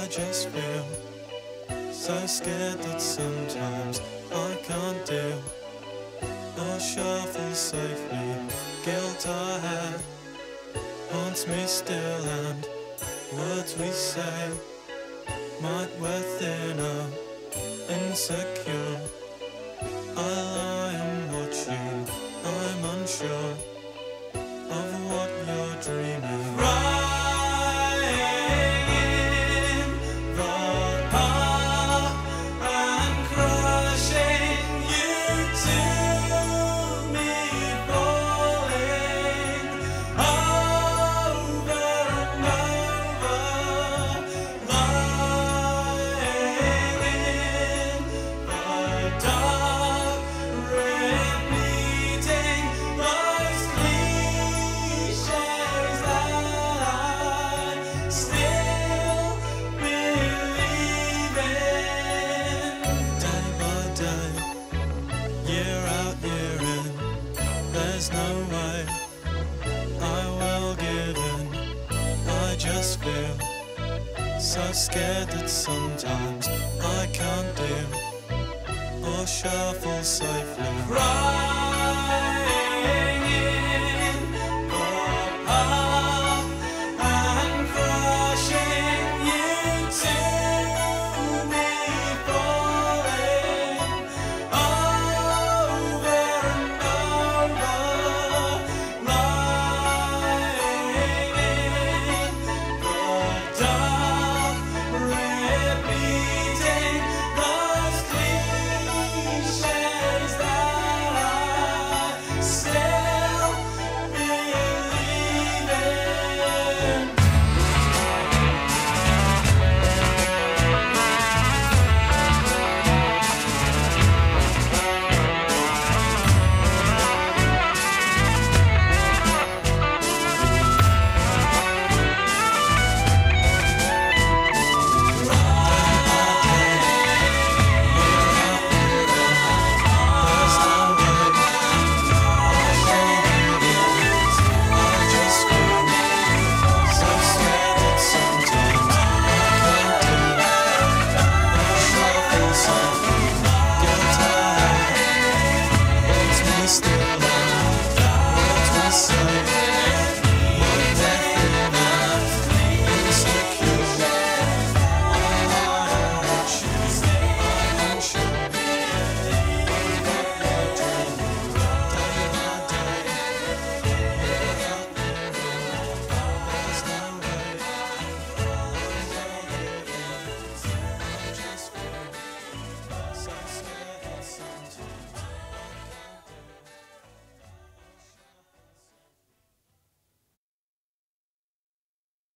just feel so scared that sometimes I can't deal or shuffle safely. Guilt I had haunts me still, and words we say might wear thinner, insecure. I lie and watch you, I'm unsure of what you're dreaming. Crying in the dark and crushing you to me, falling over and over, lying in the dark, repeating those cliches that I still believe in. Day by day, year out, year in, there's no way I will give in. I just feel so scared that sometimes I can't deal or shuffle safely. Crying